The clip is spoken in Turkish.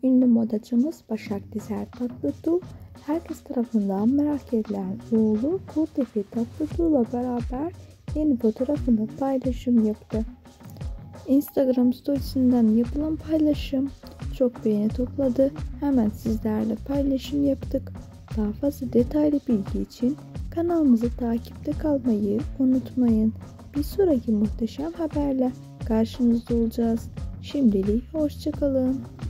ünlü modacımız Başak Dizer Tatlıtuğ, herkes tarafından merak edilen oğlu Kurtepe Tatlıtuğ'la beraber yeni fotoğrafını paylaşım yaptı. Instagram storiesinden yapılan paylaşım çok beğeni topladı. Hemen sizlerle paylaşım yaptık. Daha fazla detaylı bilgi için kanalımızı takipte kalmayı unutmayın. Bir sonraki muhteşem haberle karşınızda olacağız. Şimdilik hoşça kalın.